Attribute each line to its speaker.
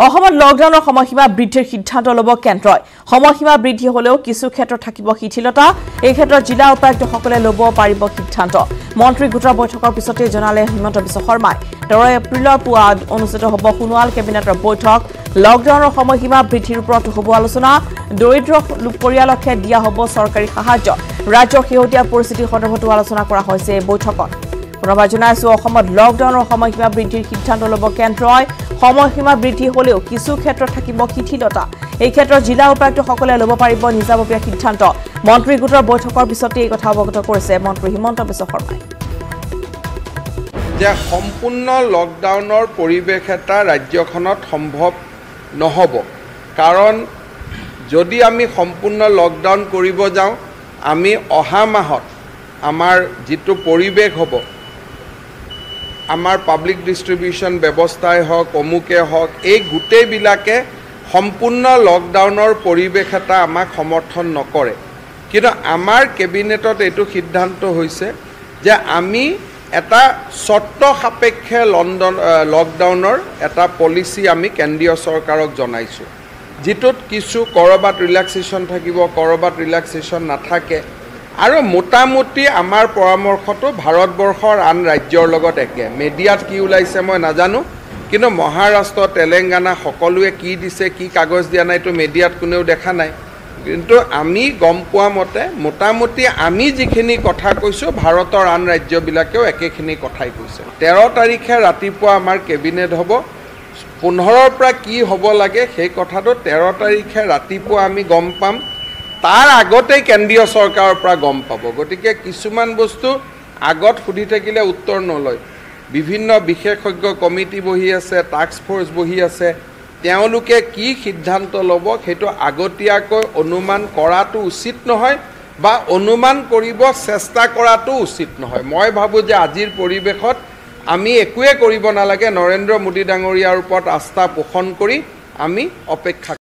Speaker 1: অসমত লকডাউনৰ সময়সীমা বৃদ্ধিৰ সিদ্ধান্ত ল'ব কেন্দ্ৰই সময়সীমা বৃদ্ধি হলেও কিছু ক্ষেত্ৰত থাকিব শিথিলতা এই ক্ষেত্ৰত জিলা উপায়ুক্তসকলে ল'ব পাৰিব সিদ্ধান্ত মন্ত্ৰী গোটৰ বৈঠকৰ পিছতে জনালে হিমন্ত বিশ্ব শৰ্মাই 10 এপ্ৰিলৰ পুৱা অনুষ্ঠিত হ'ব সোণোৱাল কেবিনেটৰ বৈঠক লকডাউনৰ সময়সীমা বৃদ্ধিৰ ওপৰত হ'ব আলোচনা দৰিদ্ৰ পৰিয়ালকে দিয়া হ'ব চৰকাৰী সাহায্য ৰাজ্যৰ শেহতীয়া পৰিস্থিতি সন্দৰ্ভতো আলোচনা কৰা হৈছে এই বৈঠকত পুনৰবাৰ জনাইছো অসমত লকডাউনৰ সময়সীমা বৃদ্ধিৰ সিদ্ধান্ত ল'ব কেন্দ্ৰই সময়সীমা বৃদ্ধি হলেও কিছু ক্ষেত্ৰত থাকিব শিথিলতা এই ক্ষেত্ৰত জিলা উপায়ুক্তসকলে ল'ব পাৰিব নিজাববীয়া সিদ্ধান্ত মন্ত্ৰী গোটৰ বৈঠকৰ পিছতে এই কথা অৱগত কৰিছে মন্ত্ৰী হিমন্ত বিশ্ব শৰ্মাই
Speaker 2: যে সম্পূৰ্ণ লকডাউনৰ পৰিৱেশ এটা ৰাজ্যখনত সম্ভৱ নহব কাৰণ যদি আমি সম্পূৰ্ণ লকডাউন কৰিব যাওঁ আমি অহা মাহত আমাৰ যেটো পৰিৱেশ হ'ব আমাৰ পাব্লিক ডিস্ট্ৰিবিউশন ব্যৱস্থাই হওক অমুকে হওক এই গুটেইবিলাকে সম্পূৰ্ণ লকডাউনৰ পৰিৱেশ এটা আমাক সমৰ্থন নকৰে কিন্তু আমাৰ কেবিনেটত এইটো সিদ্ধান্ত হৈছে যে আমি এটা শৰ্ত সাপেক্ষে লকডাউনৰ এটা পলিসি আমি কেন্দ্ৰীয় চৰকাৰক জনাইছো যেটোত কিছু কৰবাত ৰিল্যাক্সেশন থাকিব কৰবাত ৰিল্যাক্সেশন নাথাকে আৰু মোটামুটি আমাৰ পৰামৰ্শটো ভাৰতবৰ্ষৰ আন ৰাজ্যৰ লগত একে মিডিয়াত কি ওলাইছে মই নাজানো কিন্তু মহাৰাষ্ট্ৰ তেলেংগানা সকলোৱে কি দিছে কি কাগজ দিয়া নাই তো মিডিয়াত কোনেও দেখা নাই কিন্তু আমি গম পোৱা মতে মোটামুটি আমি যিখিনি কথা কৈছো ভাৰতৰ আন ৰাজ্যবিলাকেও একেখিনি কথাই কৈছে 13 তাৰিখে ৰাতিপুৱা আমাৰ কেবিনেট হ'ব 15ৰ পৰা কি হ'ব লাগে সেই কথাটো 13 তাৰিখে ৰাতিপুৱা আমি গম পাম তাৰ আগতে কেন্দ্ৰীয় চৰকাৰৰ পৰা গম পাব গতিকে কিছুমান বস্তু আগত সুধি থাকিলে উত্তৰ নলয় বিভিন্ন বিশেষজ্ঞ কমিটি বহি আছে টাস্ক ফোৰ্স বহি আছে তেওঁলোকে কি সিদ্ধান্ত ল'ব সেইটো আগতীয়াকৈ অনুমান কৰাটো উচিত নহয় বা অনুমান কৰিব চেষ্টা কৰাটো উচিত নহয় মই ভাবো যে আজিৰ পৰিৱেশত আমি একোৱে কৰিব নালাগে নৰেন্দ্ৰ মোদী ডাঙৰীয়াৰ ওপৰত আস্থা পোষণ কৰি আমি অপেক্ষা